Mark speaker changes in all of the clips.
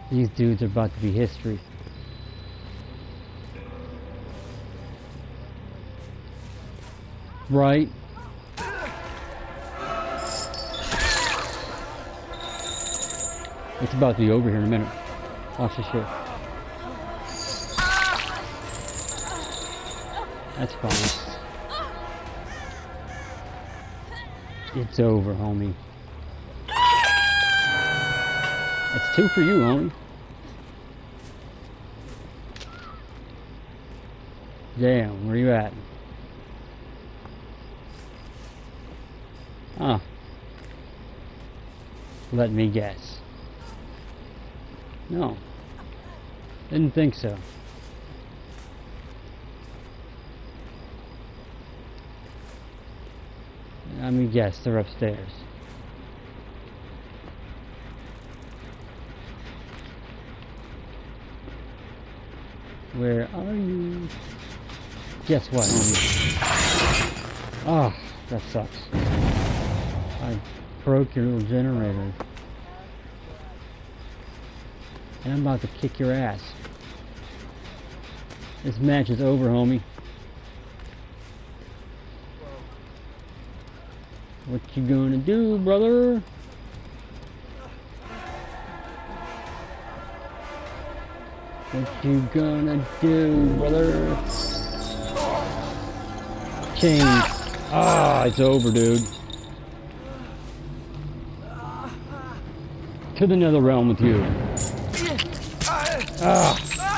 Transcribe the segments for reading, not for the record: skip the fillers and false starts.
Speaker 1: These dudes are about to be history. Right? It's about to be over here in a minute. Watch this shit. That's fine. It's over, homie. It's 2 for you, homie. Damn, where you at? Huh. Let me guess. No. Didn't think so. Let me guess, they're upstairs. Where are you? Guess what, homie? Ah, that sucks. I broke your little generator. And I'm about to kick your ass. This match is over, homie. What you gonna do, brother? What you gonna do, brother? Change. Ah, it's over, dude. To the nether realm with you. Ah.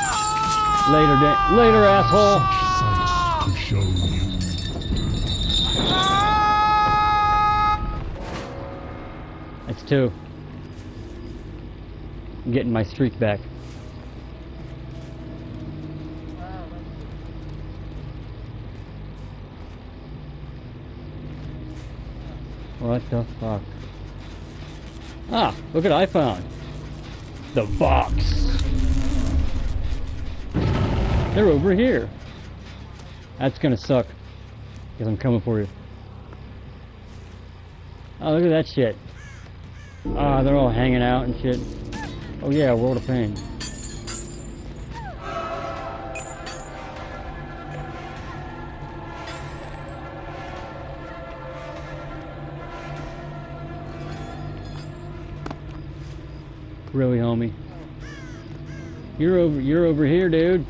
Speaker 1: Later, asshole.
Speaker 2: To show you.
Speaker 1: That's 2. I'm getting my streak back. What the fuck? Ah, look what I found. The box. They're over here. That's gonna suck. Because I'm coming for you. Oh, look at that shit. Ah, they're all hanging out and shit. Oh yeah, World of Pain. Really, homie? You're over here, dude.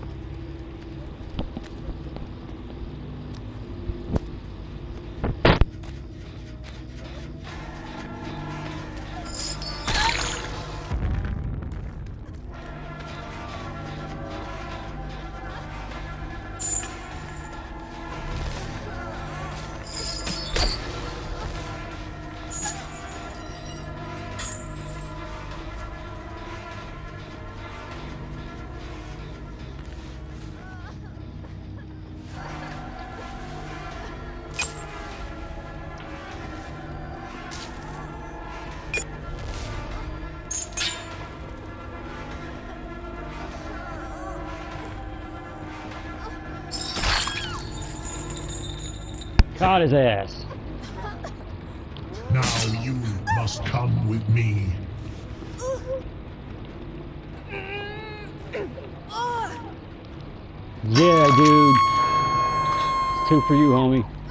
Speaker 1: Caught his ass.
Speaker 2: Now you must come with me.
Speaker 1: Yeah, dude. It's 2 for you, homie.